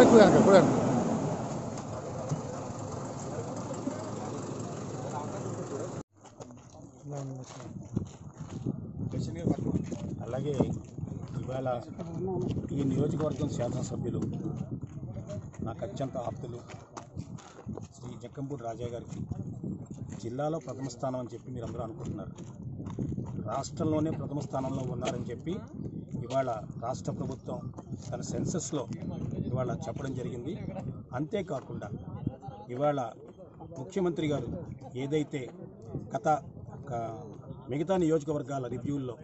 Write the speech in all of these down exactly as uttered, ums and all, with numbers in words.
అలాగే ఇవాళ ఈ నియోజకవర్గం శాసనసభ్యులు నాకు అత్యంత ఆప్తులు శ్రీ జక్కంపూడి రాజా గారికి జిల్లాలో ప్రథమ స్థానం అని చెప్పి మీరు అందరూ అనుకుంటున్నారు. రాష్ట్రంలోనే ప్రథమ స్థానంలో ఉన్నారని చెప్పి ఇవాళ రాష్ట్ర ప్రభుత్వం తన సెన్సస్లో ఇవాళ చెప్పడం జరిగింది. అంతేకాకుండా ఇవాళ ముఖ్యమంత్రి గారు ఏదైతే గత మిగతా నియోజకవర్గాల రివ్యూల్లో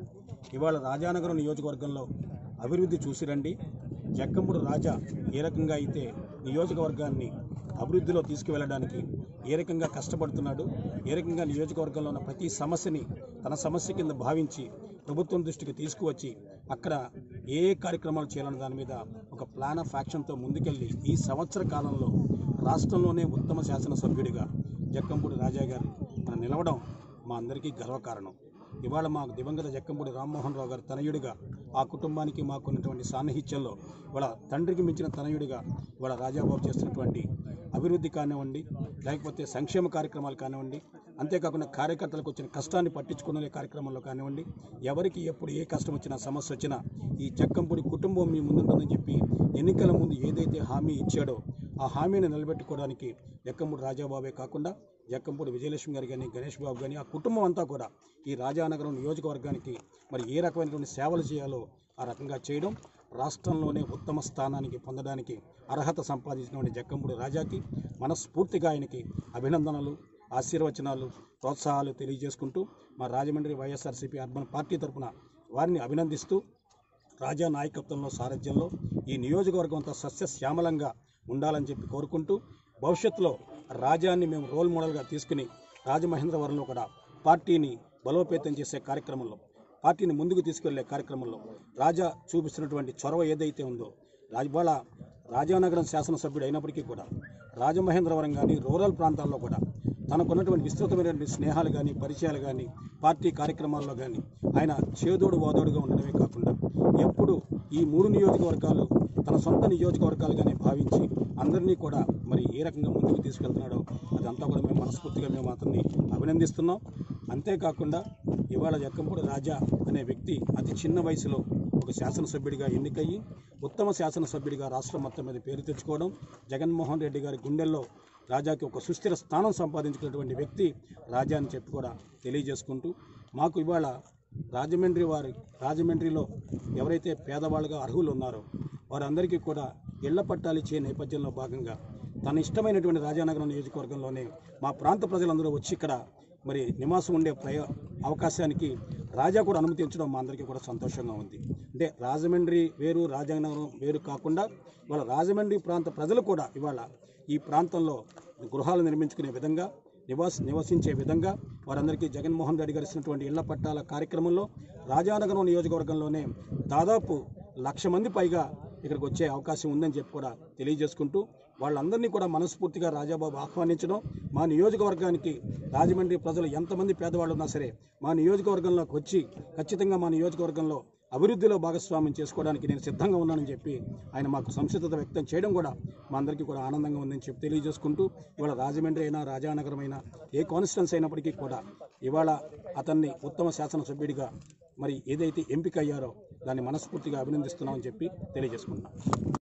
ఇవాళ రాజానగరం నియోజకవర్గంలో అభివృద్ధి చూసిరండి, జక్కంపూడి రాజా ఏ రకంగా అయితే నియోజకవర్గాన్ని అభివృద్ధిలో తీసుకువెళ్ళడానికి ఏ రకంగా కష్టపడుతున్నాడు, ఏ రకంగా నియోజకవర్గంలో ఉన్న ప్రతి సమస్యని తన సమస్య కింద భావించి ప్రభుత్వం దృష్టికి తీసుకువచ్చి అక్కడ ఏ ఏ కార్యక్రమాలు చేయాలన్న దాని మీద ఒక ప్లాన్ ఆఫ్ యాక్షన్తో ముందుకెళ్ళి ఈ సంవత్సర కాలంలో రాష్ట్రంలోనే ఉత్తమ శాసనసభ్యుడిగా జక్కంపూడి రాజా గారు మనం నిలవడం మా అందరికీ గర్వకారణం. ఇవాళ మాకు దివంగత జక్కంపూడి రామ్మోహన్ రావు గారు తనయుడిగా ఆ కుటుంబానికి మాకున్నటువంటి సాన్నిహిత్యంలో ఇవాళ తండ్రికి మించిన తనయుడిగా ఇవాళ రాజాబాబు చేస్తున్నటువంటి అభివృద్ధి కానివ్వండి, లేకపోతే సంక్షేమ కార్యక్రమాలు కానివ్వండి, అంతేకాకుండా కార్యకర్తలకు వచ్చిన కష్టాన్ని పట్టించుకునే కార్యక్రమంలో కానివ్వండి, ఎవరికి ఎప్పుడు ఏ కష్టం వచ్చినా సమస్య వచ్చినా ఈ జక్కంపూడి కుటుంబం మీ ముందుంటుందని చెప్పి ఎన్నికల ముందు ఏదైతే హామీ ఇచ్చాడో ఆ హామీని నిలబెట్టుకోవడానికి జక్కంపూడి రాజాబాబే కాకుండా జక్కంపూడి విజయలక్ష్మి గారు కానీ, గణేష్ బాబు కానీ, ఆ కుటుంబం అంతా కూడా ఈ రాజానగరం నియోజకవర్గానికి మరి ఏ రకమైనటువంటి సేవలు చేయాలో ఆ రకంగా చేయడం, రాష్ట్రంలోనే ఉత్తమ స్థానానికి పొందడానికి అర్హత సంపాదించినటువంటి జక్కంపూడి రాజాకి మనస్ఫూర్తిగా ఆయనకి అభినందనలు, ఆశీర్వచనాలు, ప్రోత్సాహాలు తెలియజేసుకుంటూ మా రాజమండ్రి వైఎస్ఆర్సీపీ అర్బన్ పార్టీ తరఫున వారిని అభినందిస్తూ రాజా నాయకత్వంలో సారథ్యంలో ఈ నియోజకవర్గం అంతా సస్యశ్యామలంగా ఉండాలని చెప్పి కోరుకుంటూ భవిష్యత్తులో రాజాన్ని మేము రోల్ మోడల్గా తీసుకుని రాజమహేంద్రవరంలో కూడా పార్టీని బలోపేతం చేసే కార్యక్రమంలో, పార్టీని ముందుకు తీసుకెళ్లే కార్యక్రమంలో రాజా చూపిస్తున్నటువంటి చొరవ ఏదైతే ఉందో, ఇవాళ రాజానగరం శాసనసభ్యుడు అయినప్పటికీ కూడా రాజమహేంద్రవరం కానీ రూరల్ ప్రాంతాల్లో కూడా తనకున్నటువంటి విస్తృతమైనటువంటి స్నేహాలు కానీ, పరిచయాలు కానీ, పార్టీ కార్యక్రమాల్లో కానీ ఆయన చేదోడు వాదోడుగా ఉండడమే కాకుండా ఎప్పుడు ఈ మూడు నియోజకవర్గాలు తన సొంత నియోజకవర్గాలుగానే భావించి అందరినీ కూడా మరి ఏ రకంగా ముందుకు తీసుకెళ్తున్నాడో అదంతా కూడా మేము మనస్ఫూర్తిగా మేము అతన్ని అభినందిస్తున్నాం. అంతేకాకుండా ఇవాళ జక్కంపూడి రాజా అనే వ్యక్తి అతి చిన్న వయసులో ఒక శాసనసభ్యుడిగా ఎన్నికయ్యి ఉత్తమ శాసనసభ్యుడిగా రాష్ట్రం మొత్తం మీద పేరు తెచ్చుకోవడం, జగన్మోహన్ రెడ్డి గారి గుండెల్లో రాజాకి ఒక సుస్థిర స్థానం సంపాదించుకున్నటువంటి వ్యక్తి రాజా అని చెప్పి కూడా తెలియజేసుకుంటూ మాకు ఇవాళ రాజమండ్రి వారి రాజమండ్రిలో ఎవరైతే పేదవాళ్ళుగా అర్హులు ఉన్నారో వారందరికీ కూడా ఇళ్ల పట్టాలు ఇచ్చే నేపథ్యంలో భాగంగా తన ఇష్టమైనటువంటి రాజానగరం నియోజకవర్గంలోనే మా ప్రాంత ప్రజలందరూ వచ్చి ఇక్కడ మరి నివాసం ఉండే ప్రయ అవకాశానికి రాజా కూడా అనుమతించడం మా అందరికీ కూడా సంతోషంగా ఉంది. అంటే రాజమండ్రి వేరు, రాజానగరం వేరు కాకుండా ఇవాళ రాజమండ్రి ప్రాంత ప్రజలు కూడా ఇవాళ ఈ ప్రాంతంలో గృహాలు నిర్మించుకునే విధంగా, నివాస నివసించే విధంగా వారందరికీ జగన్మోహన్ రెడ్డి గారు ఇచ్చినటువంటి ఇళ్ల పట్టాల కార్యక్రమంలో రాజానగరం నియోజకవర్గంలోనే దాదాపు లక్ష మంది పైగా ఇక్కడికి వచ్చే అవకాశం ఉందని చెప్పి కూడా తెలియజేసుకుంటూ వాళ్ళందరినీ కూడా మనస్ఫూర్తిగా రాజాబాబు ఆహ్వానించడం, మా నియోజకవర్గానికి రాజమండ్రి ప్రజలు ఎంతమంది పేదవాళ్ళు ఉన్నా సరే మా నియోజకవర్గంలోకి వచ్చి ఖచ్చితంగా మా నియోజకవర్గంలో అభివృద్ధిలో భాగస్వామ్యం చేసుకోవడానికి నేను సిద్ధంగా ఉన్నానని చెప్పి ఆయన మాకు సంసిద్ధత వ్యక్తం చేయడం కూడా మా అందరికీ కూడా ఆనందంగా ఉందని చెప్పి తెలియజేసుకుంటూ ఇవాళ రాజమండ్రి అయినా, రాజానగరం అయినా, ఏ కాన్స్టిట్యున్సీ అయినప్పటికీ కూడా ఇవాళ అతన్ని ఉత్తమ శాసనసభ్యుడిగా మరి ఏదైతే ఎంపిక అయ్యారో దాన్ని మనస్ఫూర్తిగా అభినందిస్తున్నామని చెప్పి తెలియజేసుకుంటున్నాం.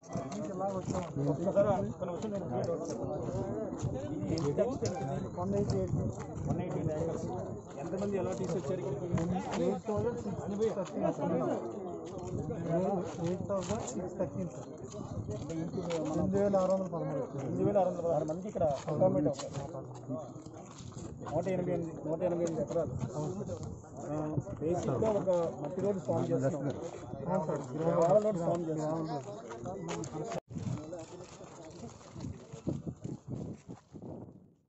ఎంతమంది ఎలా తీసుకొచ్చారు? Eight thousand six thirteen sir ఎనిమిది వేల ఆరు వందల పదమూడు ఎనిమిది వేల ఆరు వందల పదహారు మంది ఇక్కడ నూట ఎనభై ఎనిమిది నూట ఎనభై ఎనిమిది ఎకరాలు బేసిక్గా ఒక మట్టి రోడ్డు ఫామ్ చేస్తున్నాం, రోడ్డు ఫామ్ చేస్తున్నాం.